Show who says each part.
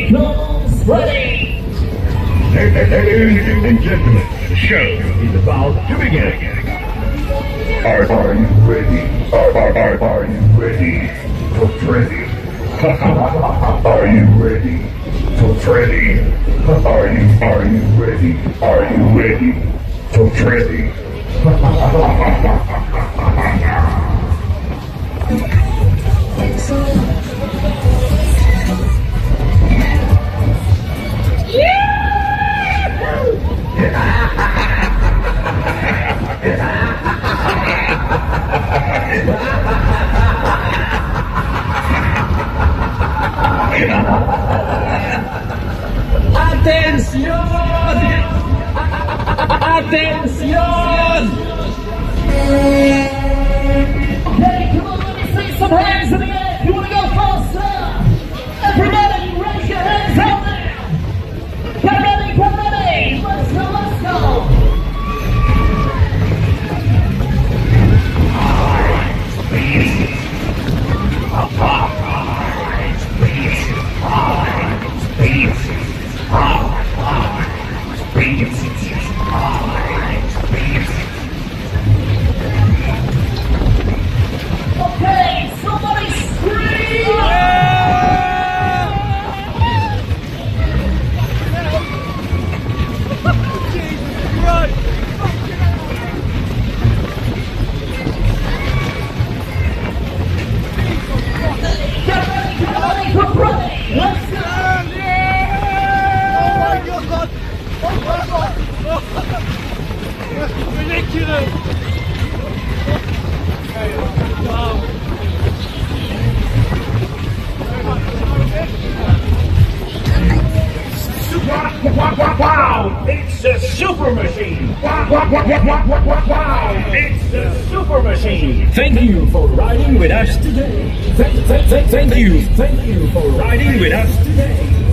Speaker 1: Here comes Freddy!
Speaker 2: Ladies and gentlemen, the show is about to begin. Are you ready? Are you ready for Freddy? Are you ready for Freddy? Are you ready? Are you ready for Freddy?
Speaker 1: ¡Atención! ¡Atención! Okay, come on, let me see some hands in the air. If you want to go faster, everybody raise your hands out there. Get ready, get ready. Let's go, let's go. Okay, somebody scream!
Speaker 3: Right.
Speaker 1: Get ready for Freddy! Let's go!
Speaker 3: Oh my god! Oh my god! Oh. Ridiculous! Wow!
Speaker 2: Wow! It's a super machine! Wow! It's a super machine!
Speaker 4: Thank you for riding with us today. Thank you for riding with us today.